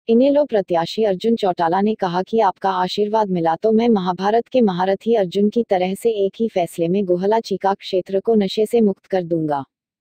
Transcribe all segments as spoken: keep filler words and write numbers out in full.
इनेलो प्रत्याशी अर्जुन चौटाला ने कहा कि आपका आशीर्वाद मिला तो मैं महाभारत के महारथी अर्जुन की तरह से एक ही फैसले में गोहला चीका क्षेत्र को नशे से मुक्त कर दूंगा।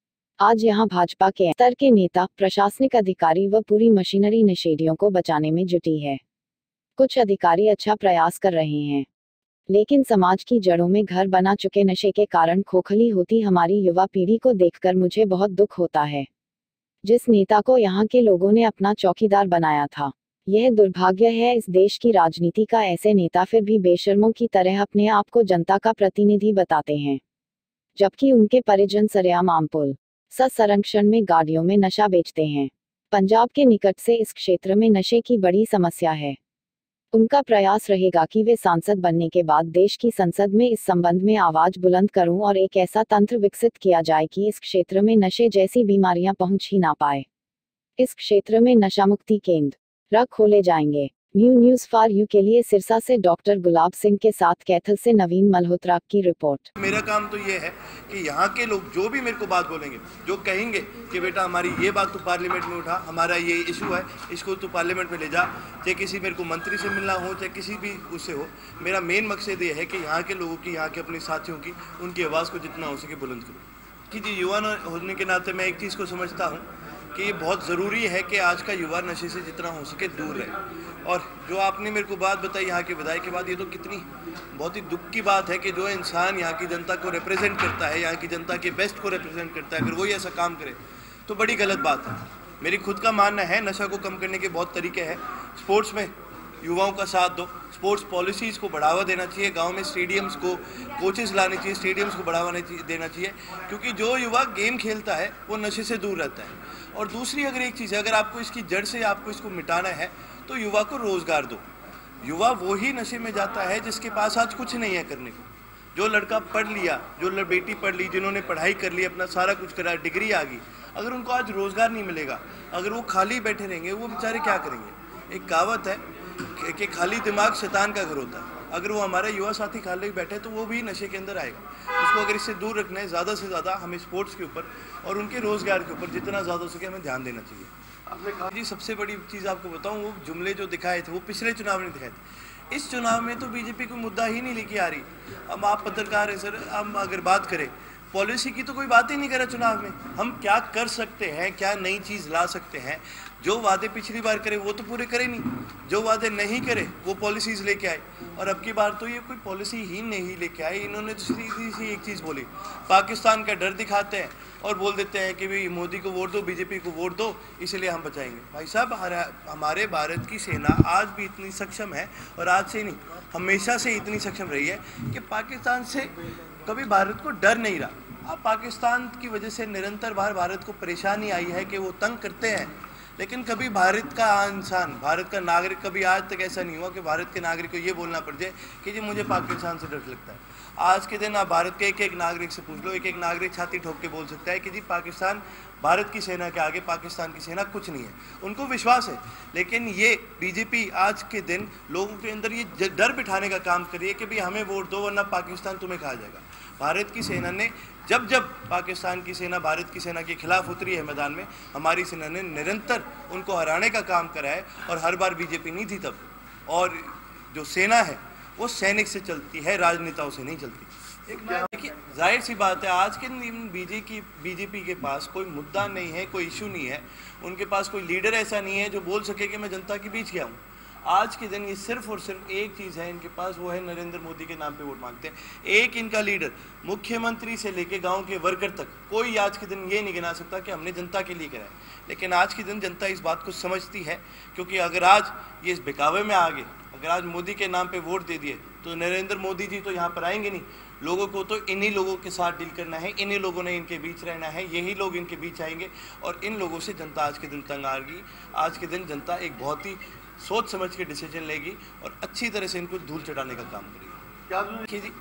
आज यहां भाजपा के स्तर के नेता, प्रशासनिक अधिकारी व पूरी मशीनरी नशेड़ियों को बचाने में जुटी है। कुछ अधिकारी अच्छा प्रयास कर रहे हैं, लेकिन समाज की जड़ों में घर बना चुके नशे के कारण खोखली होती हमारी युवा पीढ़ी को देखकर मुझे बहुत दुख होता है। जिस नेता को यहाँ के लोगों ने अपना चौकीदार बनाया था, यह दुर्भाग्य है इस देश की राजनीति का, ऐसे नेता फिर भी बेशर्मों की तरह अपने आप को जनता का प्रतिनिधि बताते हैं, जबकि उनके परिजन सरेआम आम पुल स संरक्षण में गाड़ियों में नशा बेचते हैं। पंजाब के निकट से इस क्षेत्र में नशे की बड़ी समस्या है। उनका प्रयास रहेगा कि वे सांसद बनने के बाद देश की संसद में इस संबंध में आवाज बुलंद करूं और एक ऐसा तंत्र विकसित किया जाए कि इस क्षेत्र में नशे जैसी बीमारियां पहुंच ही ना पाए। इस क्षेत्र में नशामुक्ति केंद्र खोले जाएंगे। न्यू न्यूज फॉर यू के लिए सिरसा से डॉक्टर गुलाब सिंह के साथ कैथल से नवीन मल्होत्रा की रिपोर्ट। मेरा काम तो ये है कि यहाँ के लोग जो भी मेरे को बात बोलेंगे, जो कहेंगे कि बेटा हमारी ये बात तो पार्लियामेंट में उठा, हमारा ये इशू है, इसको तो पार्लियामेंट में ले जा, चाहे किसी मेरे को मंत्री से मिलना हो, चाहे किसी भी उससे हो, मेरा मेन मकसद ये है कि यहाँ के लोगों की, यहाँ के अपने साथियों की, उनकी आवाज़ को जितना हो सके बुलंद करूँ। कि जी युवा होने के नाते मैं एक चीज़ को समझता हूँ कि ये बहुत ज़रूरी है कि आज का युवा नशे से जितना हो सके दूर रहे। और जो आपने मेरे को बात बताई यहाँ के विधायक के बाद, ये तो कितनी बहुत ही दुख की बात है कि जो इंसान यहाँ की जनता को रिप्रेजेंट करता है, यहाँ की जनता के बेस्ट को रिप्रेजेंट करता है, अगर वही ऐसा काम करे तो बड़ी गलत बात है। मेरी खुद का मानना है नशा को कम करने के बहुत तरीके हैं। स्पोर्ट्स में युवाओं का साथ दो, स्पोर्ट्स पॉलिसीज़ को बढ़ावा देना चाहिए, गांव में स्टेडियम्स को कोचेस लाने चाहिए, स्टेडियम्स को बढ़ावा देना चाहिए, क्योंकि जो युवा गेम खेलता है वो नशे से दूर रहता है। और दूसरी अगर एक चीज़ है, अगर आपको इसकी जड़ से आपको इसको मिटाना है तो युवा को रोज़गार दो। युवा वो ही नशे में जाता है जिसके पास आज कुछ नहीं है करने को। जो लड़का पढ़ लिया, जो बेटी पढ़ ली, जिन्होंने पढ़ाई कर ली, अपना सारा कुछ करा, डिग्री आ गई, अगर उनको आज रोज़गार नहीं मिलेगा, अगर वो खाली बैठे रहेंगे, वो बेचारे क्या करेंगे। एक कहावत है कि खाली दिमाग शैतान का घर होता है। अगर वो हमारे युवा साथी खाली बैठे तो वो भी नशे के अंदर आएगा। उसको अगर इससे दूर रखना है, ज़्यादा से ज़्यादा हमें स्पोर्ट्स के ऊपर और उनके रोज़गार के ऊपर जितना ज़्यादा हो सके हमें ध्यान देना चाहिए। आपने कहा जी, सबसे बड़ी चीज़ आपको बताऊं, वो जुमले जो दिखाए थे वो पिछले चुनाव में दिखाए थे। इस चुनाव में तो बीजेपी कोई मुद्दा ही नहीं लेके आ रही। अब आप पत्रकार हैं सर, हम अगर बात करें पॉलिसी की तो कोई बात ही नहीं करा चुनाव में। हम क्या कर सकते हैं, क्या नई चीज़ ला सकते हैं। जो वादे पिछली बार करे वो तो पूरे करे नहीं, जो वादे नहीं करे वो पॉलिसीज़ लेके आए। और अब की बार तो ये कोई पॉलिसी ही नहीं लेके आए। इन्होंने तो सीधी सी एक चीज़ बोली, पाकिस्तान का डर दिखाते हैं और बोल देते हैं कि भाई मोदी को वोट दो, बीजेपी को वोट दो, इसलिए हम बचाएंगे। भाई साहब, हमारे भारत की सेना आज भी इतनी सक्षम है, और आज से नहीं हमेशा से इतनी सक्षम रही है कि पाकिस्तान से कभी भारत को डर नहीं रहा। अब पाकिस्तान की वजह से निरंतर बाहर भारत को परेशानी आई है कि वो तंग करते हैं, लेकिन कभी भारत का इंसान, भारत का नागरिक, कभी आज तक ऐसा नहीं हुआ कि भारत के नागरिक को ये बोलना पड़ जाए कि जी मुझे पाकिस्तान से डर लगता है। आज के दिन आप भारत के एक एक नागरिक से पूछ लो, एक एक नागरिक छाती ठोक के बोल सकता है कि जी पाकिस्तान, भारत की सेना के आगे पाकिस्तान की सेना कुछ नहीं है। उनको विश्वास है। लेकिन ये बीजेपी आज के दिन लोगों के अंदर ये डर बिठाने का काम कर रही है कि भाई हमें वोट दो वरना पाकिस्तान तुम्हें खा जाएगा। भारत की सेना ने जब जब पाकिस्तान की सेना भारत की सेना के खिलाफ उतरी है मैदान में, हमारी सेना ने निरंतर उनको हराने का काम करा है। और हर बार बीजेपी नहीं थी तब। और जो सेना है वो सैनिक से चलती है, राजनेताओं से नहीं चलती। एक देखिए, जाहिर सी बात है, आज के बीजे की बीजेपी के पास कोई मुद्दा नहीं है, कोई इशू नहीं है, उनके पास कोई लीडर ऐसा नहीं है जो बोल सके कि मैं जनता के बीच गया हूँ। आज के दिन ये सिर्फ और सिर्फ एक चीज़ है इनके पास, वो है नरेंद्र मोदी के नाम पे वोट मांगते हैं। एक इनका लीडर, मुख्यमंत्री से लेके गांव के वर्कर तक, कोई आज के दिन ये नहीं गिना सकता कि हमने जनता के लिए करा है। लेकिन आज के दिन जनता इस बात को समझती है, क्योंकि अगर आज ये इस बहकावे में आ गए, अगर आज मोदी के नाम पे वोट दे दिए तो नरेंद्र मोदी जी तो यहाँ पर आएंगे नहीं। लोगों को तो इन्हीं लोगों के साथ डील करना है, इन्हीं लोगों ने इनके बीच रहना है, यही लोग इनके बीच आएंगे और इन लोगों से जनता आज के दिन तंग आ गई। आज के दिन जनता एक बहुत ही सोच समझ के डिसीजन लेगी और अच्छी तरह से इनको धूल चटाने का काम करेगी। क्या जी,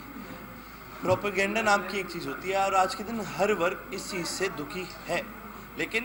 प्रोपेगेंडा नाम की एक चीज़ होती है और आज के दिन हर वर्ग इस चीज़ से दुखी है। लेकिन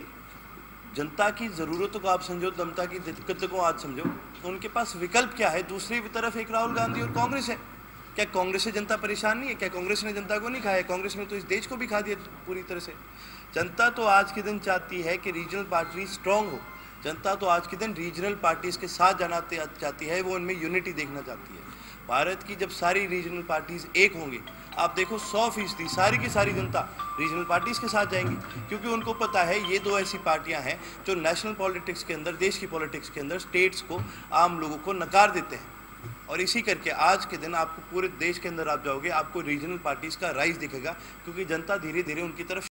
जनता की ज़रूरतों को आप समझो, जनता की दिक्कतों को आज समझो, उनके पास विकल्प क्या है। दूसरी तरफ एक राहुल गांधी और कांग्रेस है। क्या कांग्रेस से जनता परेशान नहीं है? क्या कांग्रेस ने जनता को नहीं खाया? कांग्रेस ने तो इस देश को भी खा दिया पूरी तरह से। जनता तो आज के दिन चाहती है कि रीजनल पार्टी स्ट्रांग हो, जनता तो आज के दिन रीजनल पार्टीज़ के साथ जाना चाहती है, वो उनमें यूनिटी देखना चाहती है। भारत की जब सारी रीजनल पार्टीज़ एक होंगी, आप देखो सौ फीसदी सारी की सारी जनता रीजनल पार्टीज़ के साथ जाएंगी, क्योंकि उनको पता है ये दो ऐसी पार्टियां हैं जो नेशनल पॉलिटिक्स के अंदर, देश की पॉलिटिक्स के अंदर स्टेट्स को, आम लोगों को नकार देते हैं। और इसी करके आज के दिन आपको पूरे देश के अंदर आप जाओगे, आपको रीजनल पार्टीज़ का राइज दिखेगा, क्योंकि जनता धीरे धीरे उनकी तरफ